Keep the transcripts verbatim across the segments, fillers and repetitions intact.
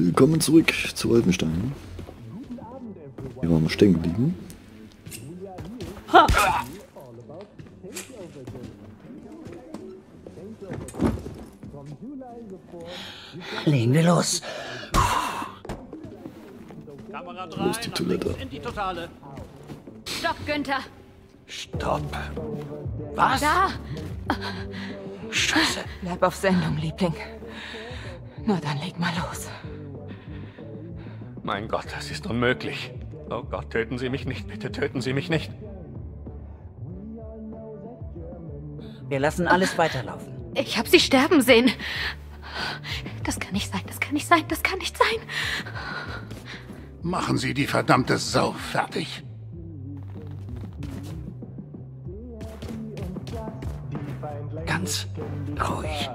Willkommen zurück zu Wolfenstein. Hier waren wir stehen geblieben. Ha. Legen wir los. Kamera Wo ist die Toilette? in die Totale. Stopp, Günther. Stopp. Was? Da. Scheiße. Bleib auf Sendung, Liebling. Na dann leg mal los. Mein Gott, das ist unmöglich. Oh Gott, töten Sie mich nicht, bitte töten Sie mich nicht. Wir lassen alles weiterlaufen. Ich habe sie sterben sehen. Das kann nicht sein, das kann nicht sein, das kann nicht sein. Machen Sie die verdammte Sau fertig. Ganz ruhig.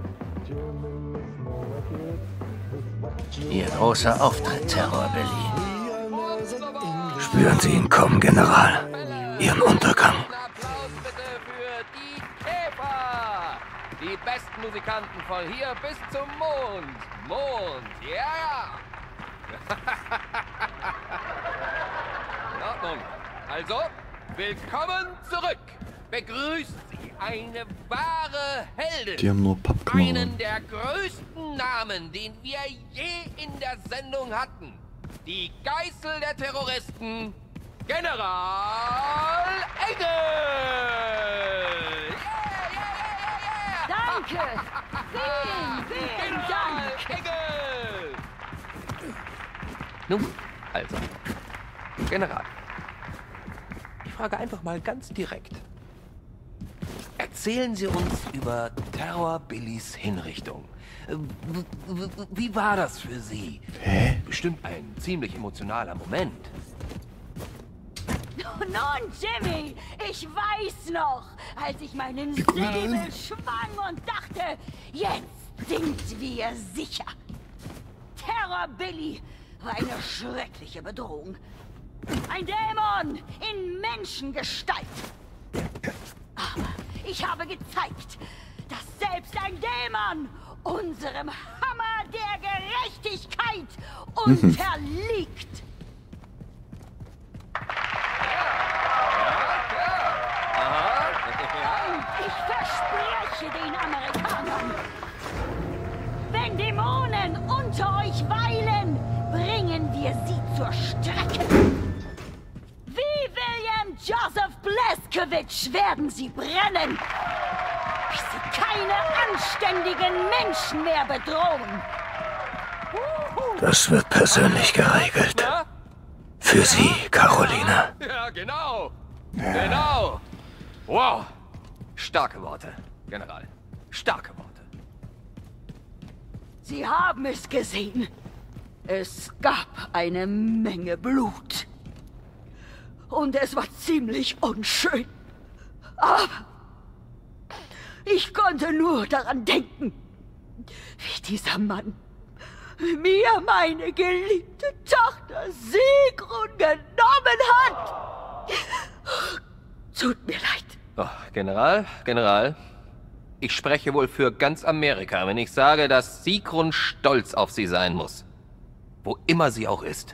Ihr großer Auftritt, Terror Billy. Spüren Sie ihn kommen, General. Ihren Untergang. Applaus bitte für die Käfer! Die besten Musikanten von hier bis zum Mond. Mond, ja, ja! In Ordnung. Also, willkommen zurück. Begrüßt Sie eine wahre Heldin. Die haben nur Pappkameraden. Einen der größten Namen, den wir je in der Sendung hatten. Die Geißel der Terroristen, General Engel! Yeah, yeah, yeah, yeah, Danke. Vielen, vielen General Dank. Engel! Nun, also, General, ich frage einfach mal ganz direkt. Erzählen Sie uns über Terror Billys Hinrichtung. Äh, w- w- Wie war das für Sie? Hä? Bestimmt ein ziemlich emotionaler Moment. Nun, Jimmy, ich weiß noch, als ich meinen Wie cool. Säbel schwang und dachte, jetzt sind wir sicher. Terror Billy war eine schreckliche Bedrohung. Ein Dämon in Menschengestalt. Aber ich habe gezeigt, dass selbst ein Dämon unserem Hammer der Gerechtigkeit unterliegt. Ich verspreche den Amerikanern, wenn Dämonen unter euch weilen, bringen wir sie zur Strecke. Wie William Joseph Blazkowicz werden sie brennen, bis sie keine anständigen Menschen mehr bedrohen. Das wird persönlich geregelt. Für Sie, Caroline. Ja, genau. Genau. Wow. Starke Worte, General. Starke Worte. Sie haben es gesehen. Es gab eine Menge Blut. Und es war ziemlich unschön. Aber ich konnte nur daran denken, wie dieser Mann mir meine geliebte Tochter Sigrun genommen hat. Tut mir leid. Oh, General, General. Ich spreche wohl für ganz Amerika, wenn ich sage, dass Sigrun stolz auf Sie sein muss. Wo immer sie auch ist.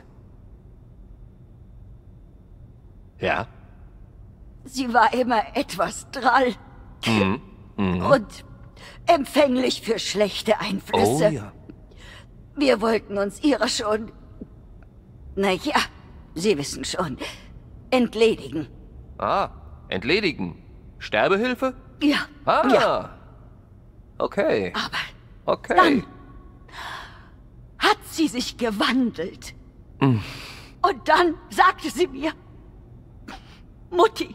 Ja? Sie war immer etwas drall Mhm. Mhm. und empfänglich für schlechte Einflüsse. Oh ja. Wir wollten uns ihrer schon, naja, Sie wissen schon, entledigen. Ah, entledigen. Sterbehilfe? Ja, Ah. ja, Okay. aber Okay. dann hat sie sich gewandelt. Mm. Und dann sagte sie mir, Mutti,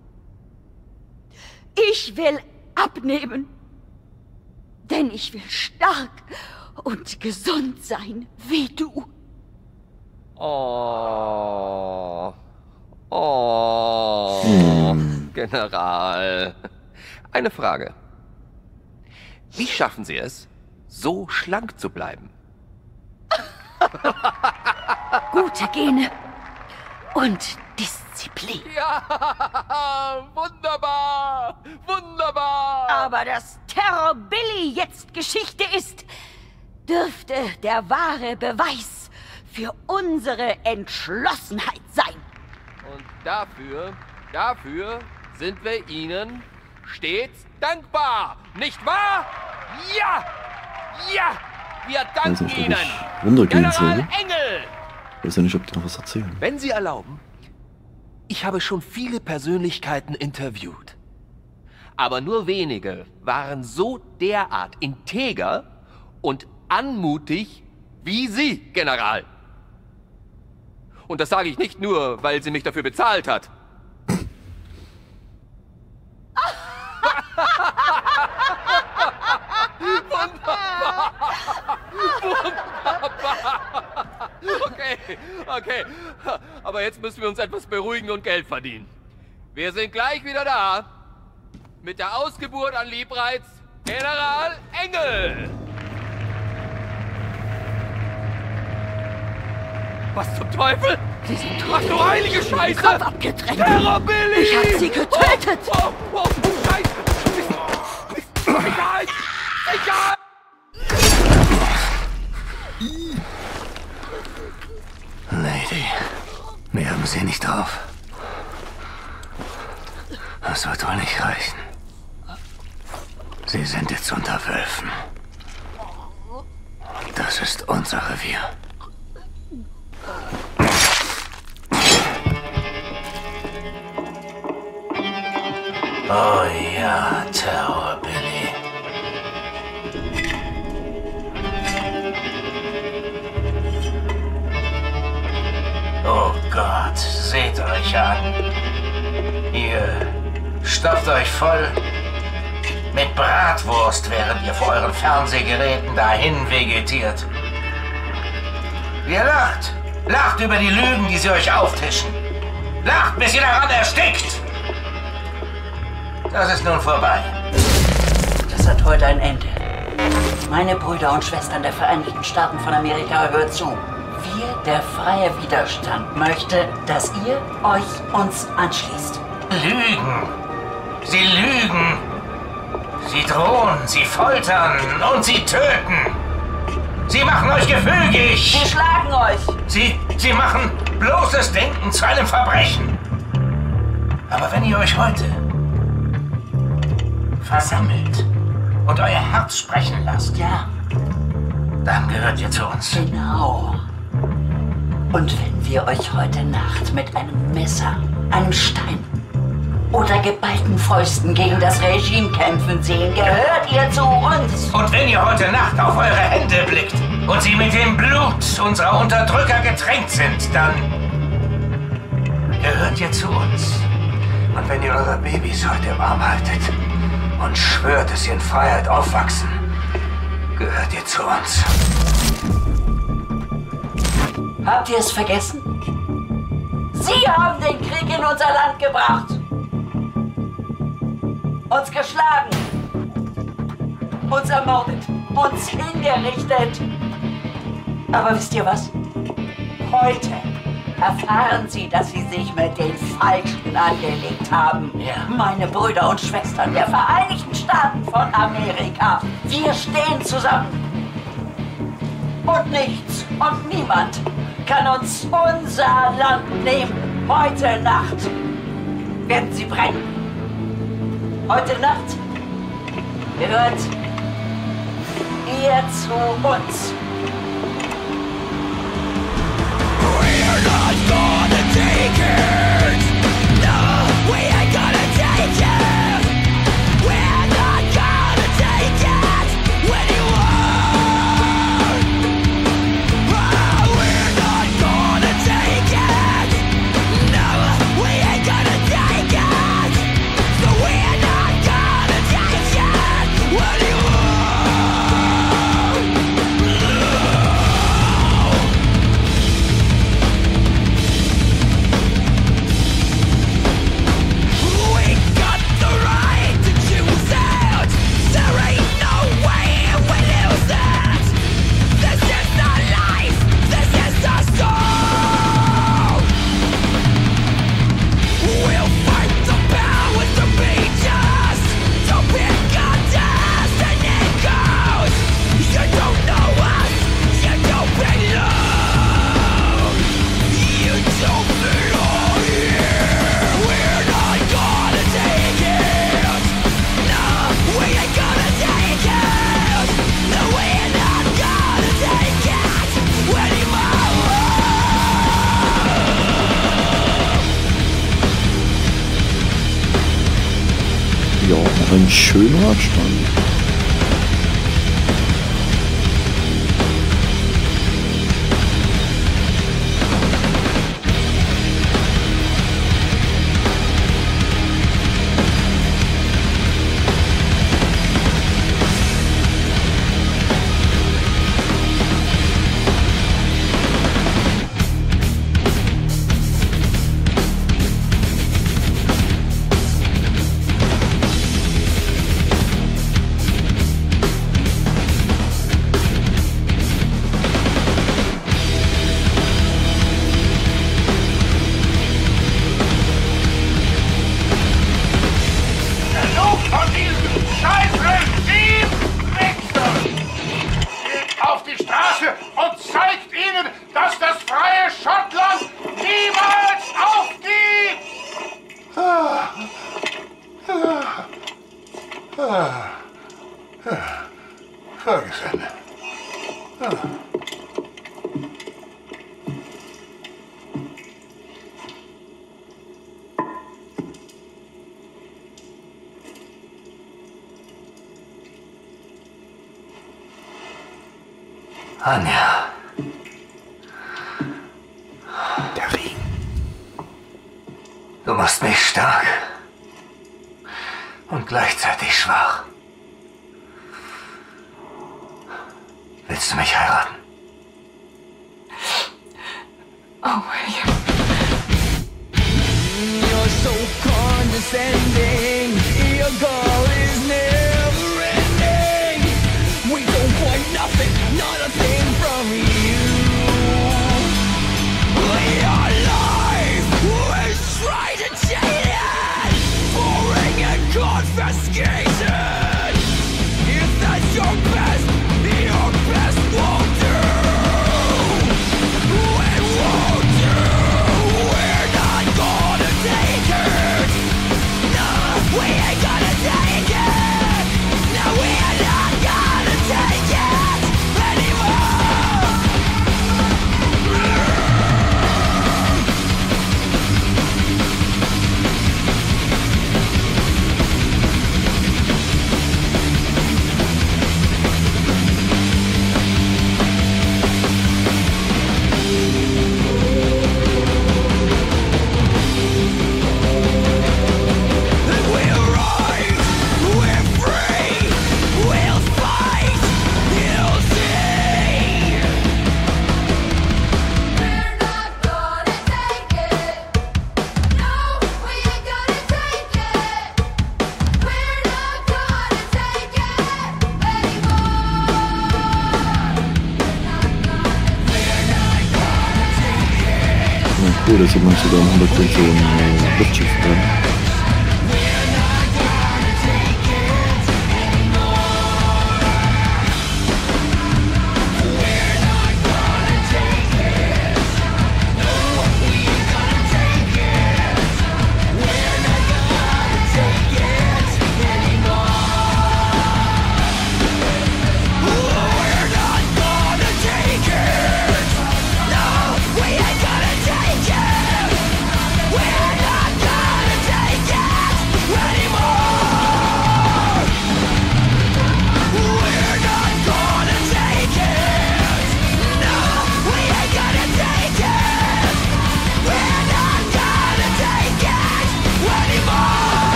ich will abnehmen, denn ich will stark und gesund sein wie du. Oh. Oh. Hm. General. Eine Frage. Wie schaffen Sie es, so schlank zu bleiben? Gute Gene und Disziplin. Ja, wunderbar, wunderbar. Aber dass Terror Billy jetzt Geschichte ist, dürfte der wahre Beweis für unsere Entschlossenheit sein. Und dafür, dafür sind wir Ihnen stets dankbar, nicht wahr? Ja! Ja! Wir danken nicht, Ihnen! runtergehen General soll. Engel! Ich weiß ja nicht, ob die noch was erzählen. Wenn Sie erlauben, ich habe schon viele Persönlichkeiten interviewt. Aber nur wenige waren so derart integer und anmutig wie Sie, General. Und das sage ich nicht nur, weil sie mich dafür bezahlt hat. Wunderbar! Wunderbar! Okay, okay. Aber jetzt müssen wir uns etwas beruhigen und Geld verdienen. Wir sind gleich wieder da. Mit der Ausgeburt an Liebreiz, General Engel! Was zum Teufel? Sie sind tot. Ach du heilige Scheiße! Kopf abgetrennt. Terror Billy! Ich hab sie getötet! Oh, oh, oh, Scheiße! Sicherheit! Sicherheit! Lady, wir haben sie nicht drauf. Das wird wohl nicht reichen. Sie sind jetzt unter Wölfen. Das ist unser Revier. Oh ja, Terror Billy. Oh Gott, seht euch an. Ihr stopft euch voll mit Bratwurst, während ihr vor euren Fernsehgeräten dahin vegetiert. Ihr lacht. Lacht über die Lügen, die sie euch auftischen. Lacht, bis ihr daran erstickt. Das ist nun vorbei. Das hat heute ein Ende. Meine Brüder und Schwestern der Vereinigten Staaten von Amerika, hört zu. Wir, der freie Widerstand, möchte, dass ihr euch uns anschließt. Lügen. Sie lügen. Sie drohen, sie foltern und sie töten. Sie machen euch gefügig. Sie schlagen euch. Sie, sie machen bloßes Denken zu einem Verbrechen. Aber wenn ihr euch heute versammelt und euer Herz sprechen lasst, Ja, dann gehört ihr zu uns. genau. Und wenn wir euch heute Nacht mit einem Messer, einem Stein oder geballten Fäusten gegen das Regime kämpfen sehen, gehört ihr zu uns. Und wenn ihr heute Nacht auf eure Hände blickt und sie mit dem Blut unserer Unterdrücker getränkt sind, dann gehört ihr zu uns. Und wenn ihr eure Babys heute warm haltet und schwört, dass sie in Freiheit aufwachsen, gehört ihr zu uns. Habt ihr es vergessen? Sie haben den Krieg in unser Land gebracht. Uns geschlagen. Uns ermordet. Uns hingerichtet. Aber wisst ihr was? Heute erfahren Sie, dass Sie sich mit den Falschen angelegt haben. Ja. Meine Brüder und Schwestern der Vereinigten Staaten von Amerika. Wir stehen zusammen. Und nichts und niemand kann uns unser Land nehmen. Heute Nacht werden sie brennen. Heute Nacht gehört ihr zu uns. We're not gonna take it. No, we ain't gonna take it. We're not gonna take it when you are. Oh, we're not gonna take it. No, we ain't gonna take it. So we're not gonna take it when you are. Ein schöner Abstand. Ferguson. Ah. Anja. Der Ring. Du machst mich stark. Und gleichzeitig schwach. Willst du mich heiraten? Oh, William. You're so condescending. Your goal is never ending. We don't want nothing, not a thing from you. Your life is tried and cheated, boring and confiscated. If that's your best, your best won't do. It won't do. We're not gonna take it. No, we ain't gonna take it. No, we're not gonna take it anymore. We'll rise, we're free, we'll fight, you'll see. We're not gonna take it. No, we ain't gonna take it. We're not gonna take it Na cool, dass jemand sogar im Hintergrund so ein äh, Luftschiff dran. We ain't gonna take it. We're not gonna take it.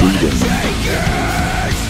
fliegen.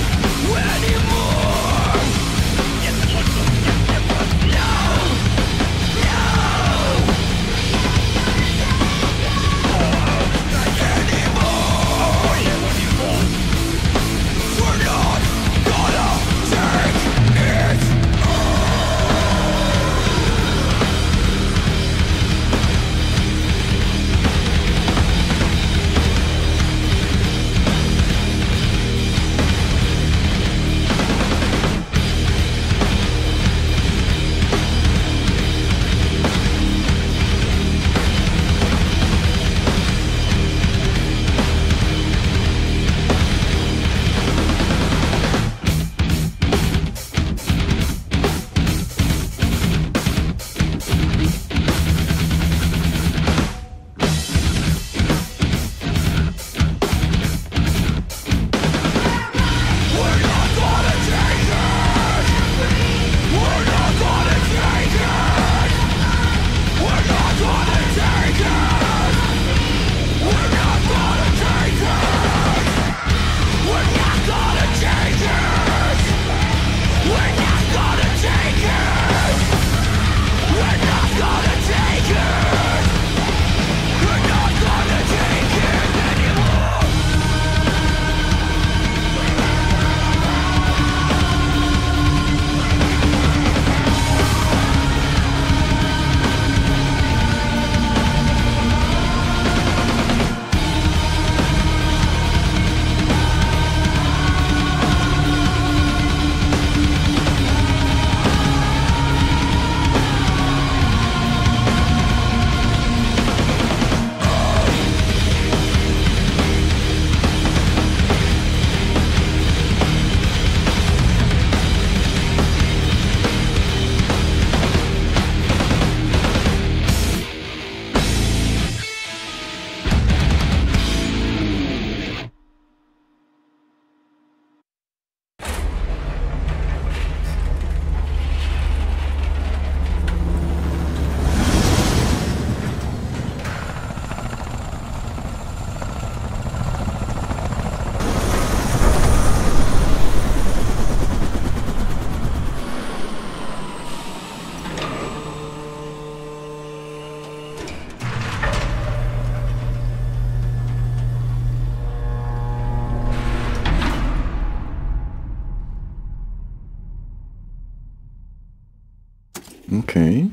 Okay.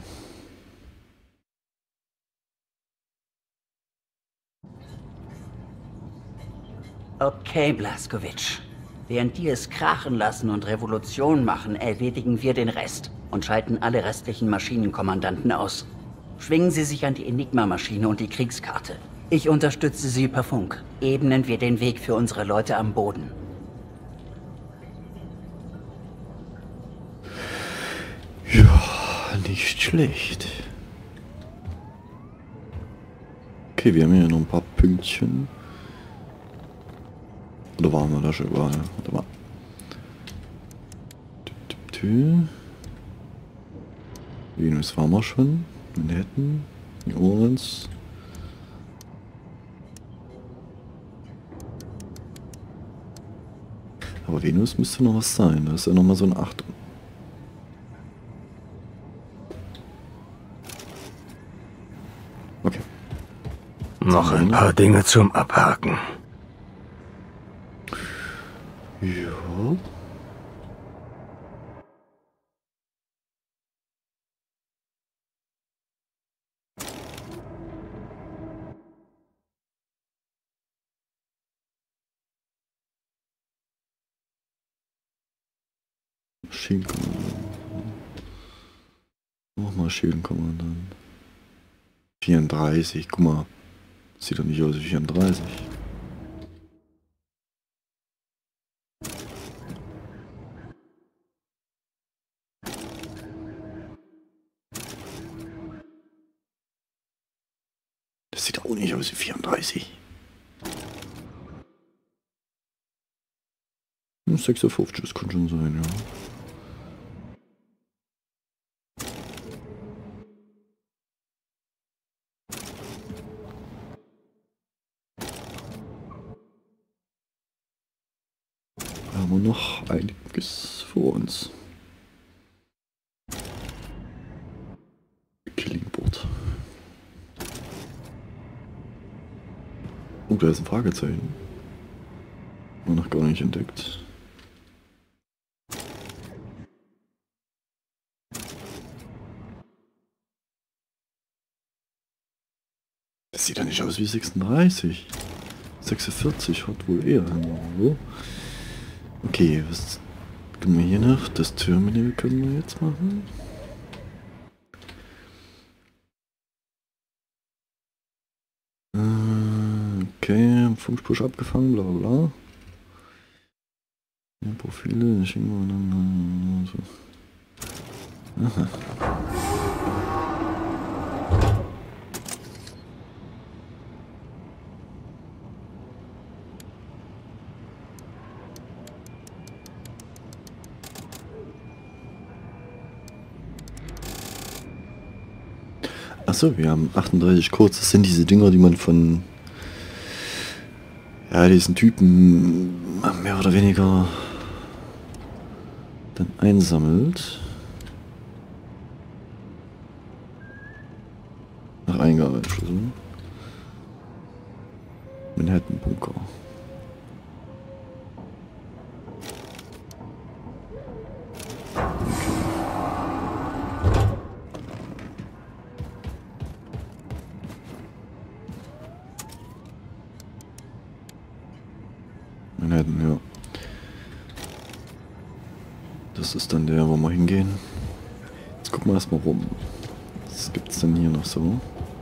Okay, Blazkowicz. Während die es krachen lassen und Revolution machen, erledigen wir den Rest und schalten alle restlichen Maschinenkommandanten aus. Schwingen Sie sich an die Enigma-Maschine und die Kriegskarte. Ich unterstütze Sie per Funk. Ebnen wir den Weg für unsere Leute am Boden. Ja, nicht schlecht. Okay, wir haben hier noch ein paar Pünktchen. Oder waren wir da schon überall? Warte mal. Venus waren wir schon. Manhattan. New Orleans. Aber Venus müsste noch was sein. Da ist ja noch mal so eine Achtung. Okay. Noch ein paar Dinge zum Abhaken. Ja. Maschinenkommandant. Nochmal Maschinenkommandant. vierunddreißig, guck mal. Sieht doch nicht aus wie vierunddreißig. Das sieht auch nicht aus wie vierunddreißig. sechsundfünfzig, das kann schon sein, ja. haben wir noch einiges vor uns. Killing Board. Oh, da ist ein Fragezeichen. War noch gar nicht entdeckt. Das sieht ja nicht aus wie sechsunddreißig. sechsundvierzig hat wohl eher. So. Okay, was können wir hier noch? Das Terminal können wir jetzt machen. Okay, Funkspur abgefangen, bla bla bla. Ja, Profile, schicken wir dann so. Aha. Achso, wir haben achtunddreißig Codes. Das sind diese Dinger, die man von ja, diesen Typen mehr oder weniger dann einsammelt. Nach Eingabe. Manhattan Bunker. Manhattan, ja. Das ist dann der, wo wir hingehen. Jetzt gucken wir erstmal rum. Was gibt's denn hier noch so?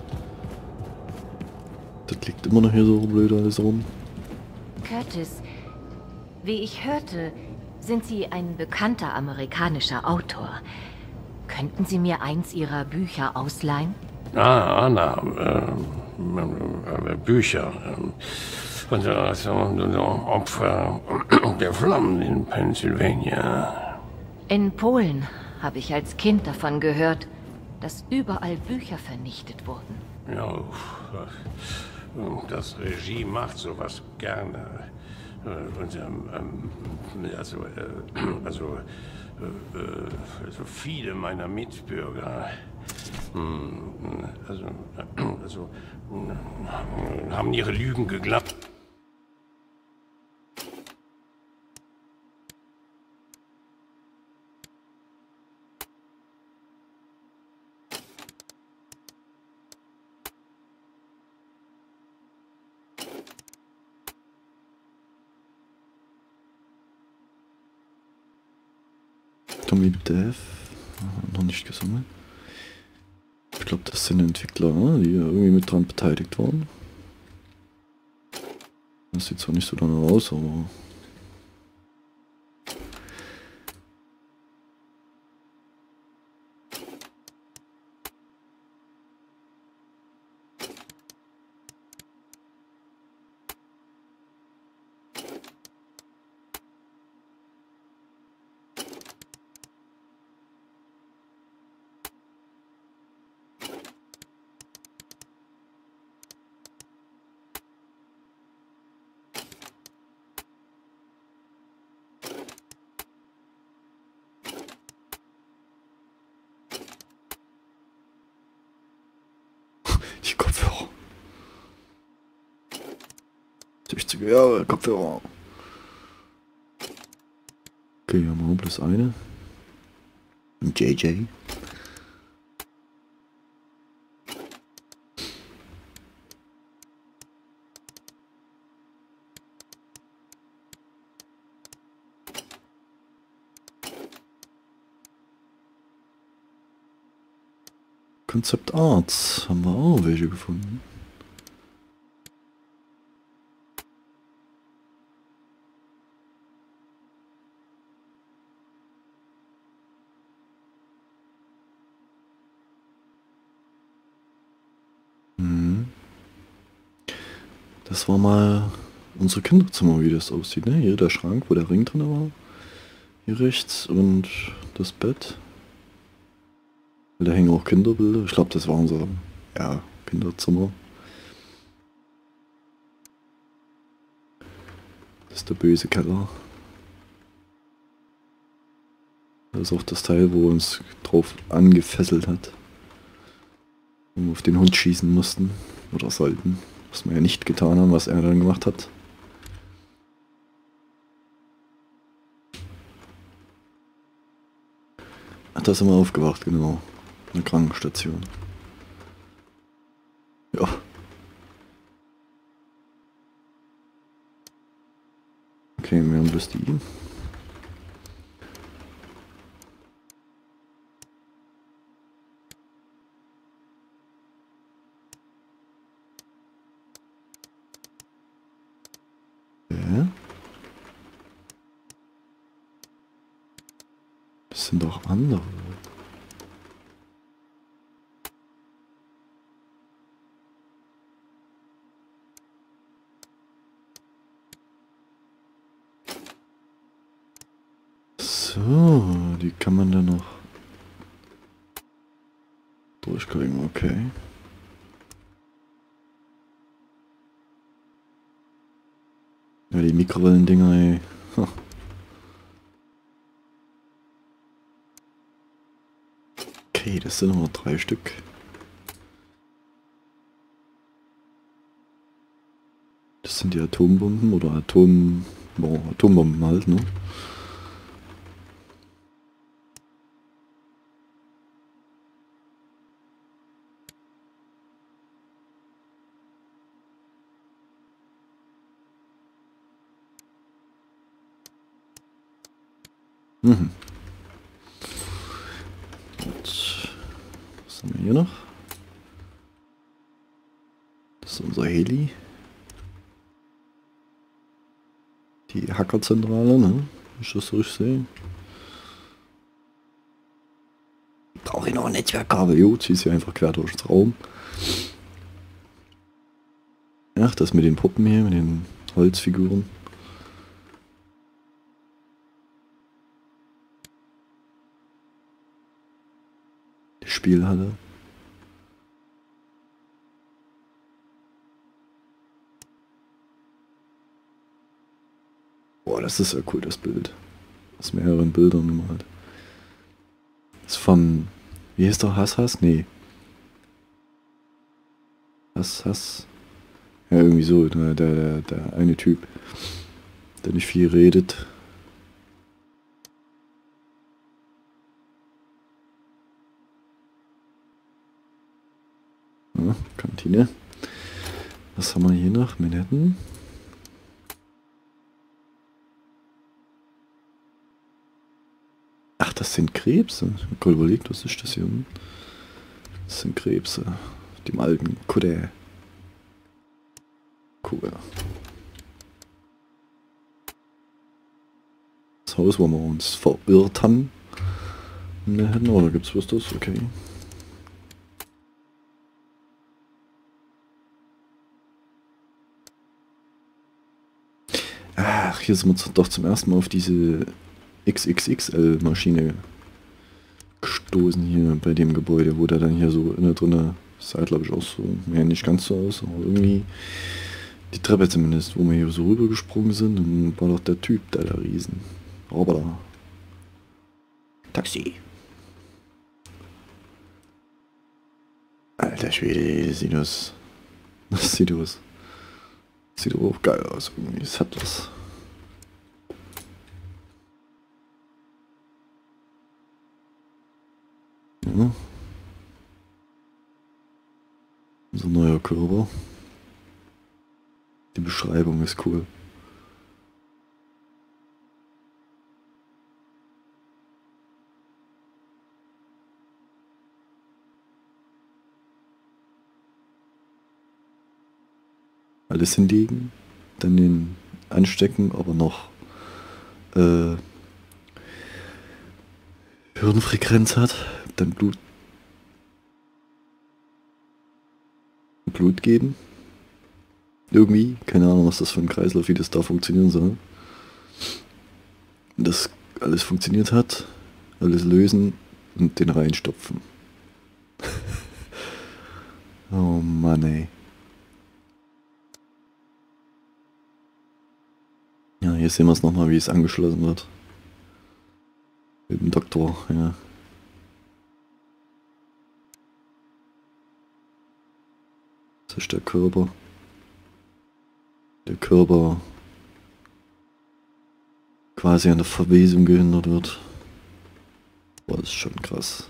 Das liegt immer noch hier so blöd alles rum. Curtis, wie ich hörte, sind Sie ein bekannter amerikanischer Autor. Könnten Sie mir eins Ihrer Bücher ausleihen? Ah, Anna, äh, äh, Bücher. Äh, und also, Opfer der Flammen in Pennsylvania. In Polen habe ich als Kind davon gehört, dass überall Bücher vernichtet wurden. Ja, das Regime macht sowas gerne. Und, ähm, also, äh, also, äh, also viele meiner Mitbürger also, also haben ihre Lügen geglaubt. Tommy Dev, noch nicht gesammelt. Ich glaube, das sind Entwickler, die irgendwie mit dran beteiligt waren. Das sieht zwar nicht so danach aus, aber... Die Kopfhörer. sechzig Jahre Kopfhörer. Okay, hier haben wir bloß eine. Ein J J. Concept Arts haben wir auch welche gefunden. Mhm. Das war mal unser Kinderzimmer, wie das aussieht, ne? Hier der Schrank, wo der Ring drin war. Hier rechts und das Bett. Da hängen auch Kinderbilder. Ich glaube, das war unser ja, Kinderzimmer. Das ist der böse Keller. Das ist auch das Teil, wo uns drauf angefesselt hat. Wo wir auf den Hund schießen mussten. Oder sollten. Was wir ja nicht getan haben, was er dann gemacht hat. Ach, da sind wir aufgewacht, genau. Eine Krankenstation. Ja. Okay, wir haben bloß die. Ja. Das sind doch andere. So, die kann man dann noch durchkriegen, okay. Ja, die Mikrowellendinger, ey. Ha. Okay, das sind noch drei Stück. Das sind die Atombomben oder Atom... Boah, Atombomben halt, ne? Mhm. Gut. Was haben wir hier noch? Das ist unser Heli. Die Hackerzentrale, ne? Wenn ich das so richtig sehe. Brauche ich noch ein Netzwerkkabel? Jo, zieh's hier einfach quer durch den Raum. Ach, das mit den Puppen hier, mit den Holzfiguren. Spielhalle. Boah, das ist ja cool, das Bild. Aus mehreren Bildern gemalt. Das ist von... Wie heißt der? Hass Hass? Nee. Hass Hass? Ja, irgendwie so. Der, der, der eine Typ, der nicht viel redet. Ja, Kantine. Was haben wir hier noch? Manhattan. Ach, das sind Krebse. Ich habe gerade überlegt, was ist das hier unten? Das sind Krebse. Dem alten Kutter. Cool. Das Haus, wo wir uns verirrt haben. Manhattan, oder gibt's was das? Okay. Ach, hier sind wir doch zum ersten Mal auf diese X X X L-Maschine gestoßen hier bei dem Gebäude, wo der dann hier so innen drinne, sah glaube ich auch so, ja nicht ganz so aus, aber irgendwie die Treppe zumindest, wo wir hier so rüber gesprungen sind, und war doch der Typ, der da riesen. Aber da. Taxi. Alter Schwede, das sieht das. Das sieht aus. Sieht aber auch geil aus irgendwie, es hat was. Ja. So ein neuer Körper. Die Beschreibung ist cool. Alles hinlegen, dann den anstecken, aber noch äh, Hirnfrequenz hat, dann Blut Blut geben. Irgendwie, keine Ahnung, was das für ein Kreislauf, wie das da funktionieren soll. Und das alles funktioniert hat, alles lösen und den reinstopfen. Oh Mann, ey. Ja, hier sehen wir es nochmal, wie es angeschlossen wird. Mit dem Doktor, ja. Das ist der Körper. Der Körper quasi an der Verwesung gehindert wird. Boah, das ist schon krass.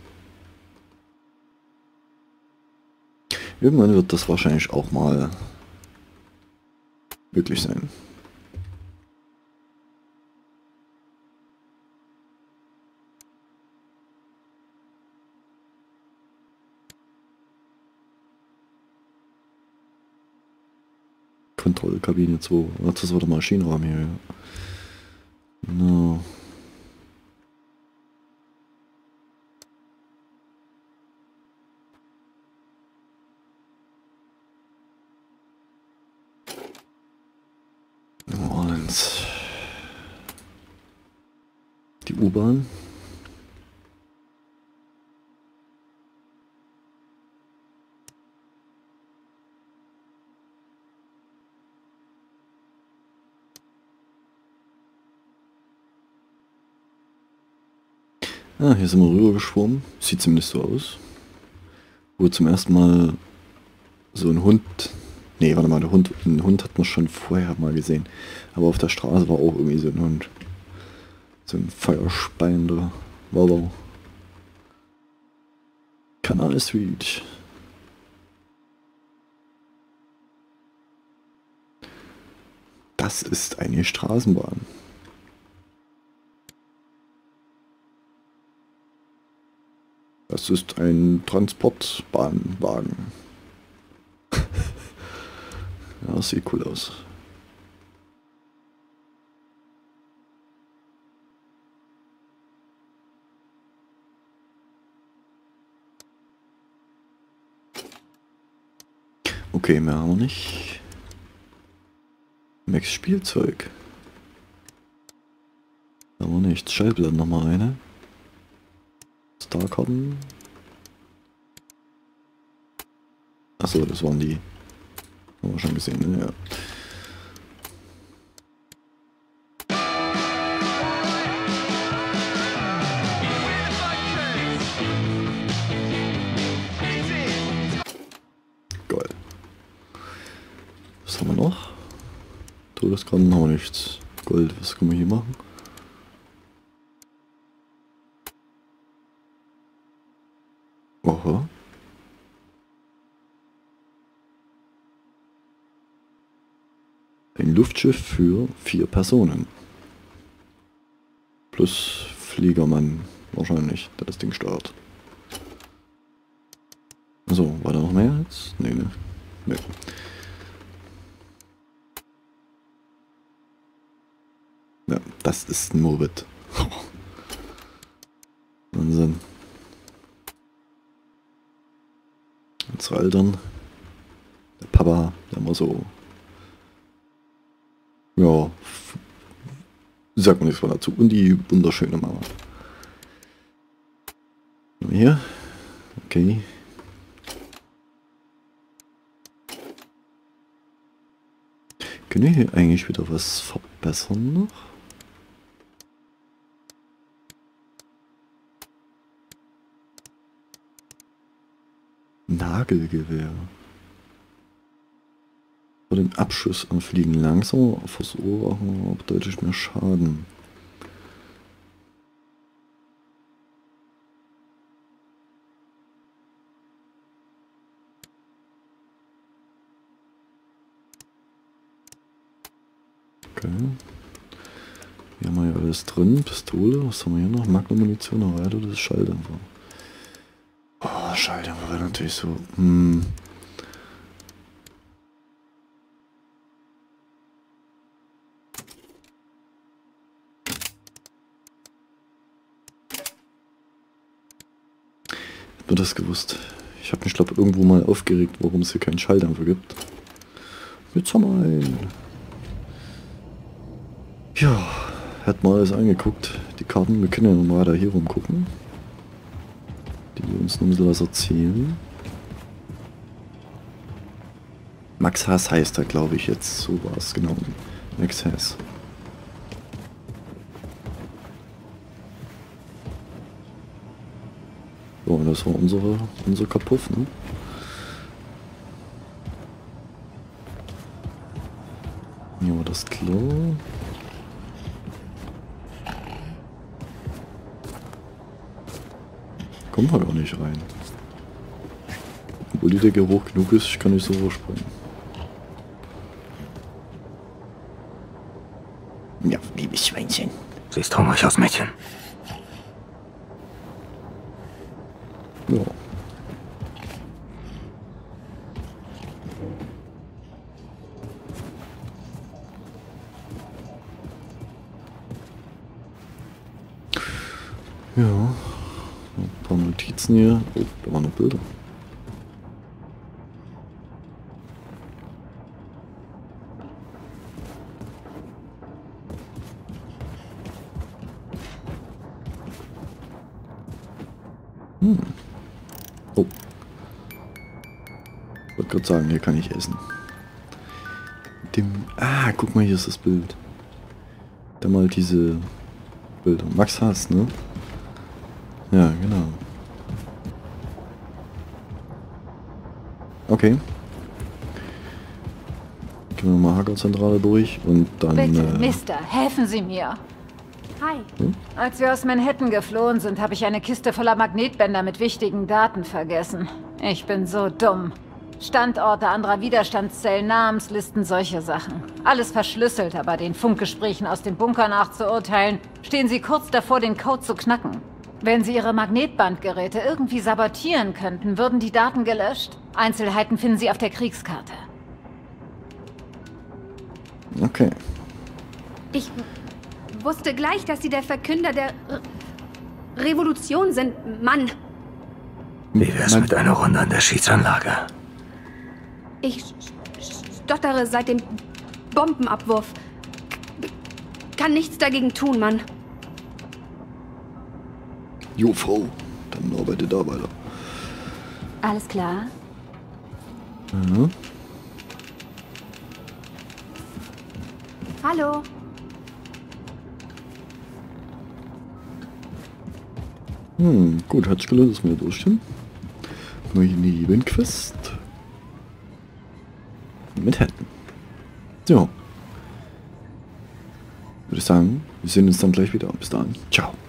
Irgendwann wird das wahrscheinlich auch mal möglich sein. Kontrollkabine zwei. Ach, das war der Maschinenraum hier. Ja. No. New Orleans. Die U-Bahn. Ah, hier sind wir rüber geschwommen. Sieht zumindest so aus. Wo zum ersten Mal so ein Hund... Nee, warte mal, der Hund, einen Hund hat man schon vorher mal gesehen. Aber auf der Straße war auch irgendwie so ein Hund. So ein feuerspeiender Wallow. Canal Street. Das ist eine Straßenbahn. Das ist ein Transportbahnwagen. Ja, das sieht cool aus. Okay, mehr haben wir nicht. Max Spielzeug. Haben wir nichts. Schallplatten nochmal eine. Starkarten. Achso, das waren die. Haben wir schon gesehen, ne? Ja. Geil. Was haben wir noch? Todeskarten haben wir nichts. Gold, was können wir hier machen? Aha. Ein Luftschiff für vier Personen. Plus Fliegermann wahrscheinlich, der das Ding steuert. So, war da noch mehr jetzt? Nee, ne? Nee. Ja, das ist ein Moped. Wahnsinn. Unsere Eltern. Der Papa, der immer so... Ja, sagt man nichts mehr dazu. Und die wunderschöne Mama. Hier. Okay. Können wir hier eigentlich wieder was verbessern noch? Nagelgewehr. Vor dem Abschuss am Fliegen langsamer verursachen auch deutlich mehr Schaden. Okay. Hier haben wir ja alles drin. Pistole, was haben wir hier noch? Magnum-Munition, erweitertes Schalldämpfer. Oh, Schalldämpfer wäre natürlich so... Hm. Hätte man das gewusst. Ich habe mich, glaube irgendwo mal aufgeregt, warum es hier keinen Schalldämpfer gibt. Jetzt haben wir einen. Ja, hat mal alles angeguckt. Die Karten, wir können ja noch weiter hier rumgucken. Die uns noch ein bisschen was erzählen. Max Hass heißt er, glaube ich, jetzt. So war es, genau. Max Hass. das war unsere, unser Kapuff, ne? Hier war das Klo. Kommen wir gar nicht rein. Obwohl die Decke hoch genug ist, ich kann nicht so hochspringen. Ja, liebes Schweinchen. Siehst hungrig aus, Mädchen. Ja. Ja. Ein paar Notizen hier. Oh, da waren noch Bilder. Hm. Oh. Ich wollte gerade sagen, hier kann ich essen. Dem. Ah, guck mal, hier ist das Bild. Da mal diese Bilder. Max Hass, ne? Ja, genau. Okay. Gehen wir mal Hackerzentrale durch und dann... Bitte, äh, Mister, helfen Sie mir. Hi. Hm? Als wir aus Manhattan geflohen sind, habe ich eine Kiste voller Magnetbänder mit wichtigen Daten vergessen. Ich bin so dumm. Standorte anderer Widerstandszellen, Namenslisten, solche Sachen. Alles verschlüsselt, aber den Funkgesprächen aus dem Bunker nachzuurteilen, stehen Sie kurz davor, den Code zu knacken. Wenn Sie Ihre Magnetbandgeräte irgendwie sabotieren könnten, würden die Daten gelöscht. Einzelheiten finden Sie auf der Kriegskarte. Okay. Ich wusste gleich, dass Sie der Verkünder der Re Revolution sind, Mann. Wie wär's mit einer Runde an der Schießanlage? Ich stottere seit dem Bombenabwurf. Kann nichts dagegen tun, Mann. Jo, Frau. Dann arbeite da weiter. Alles klar. Ja. Hallo. Hm, gut, hat sich gelöst, dass wir durch sind. Neue Nebenquest. Mit Händen. So. Würde ich sagen, wir sehen uns dann gleich wieder. Bis dann. Ciao.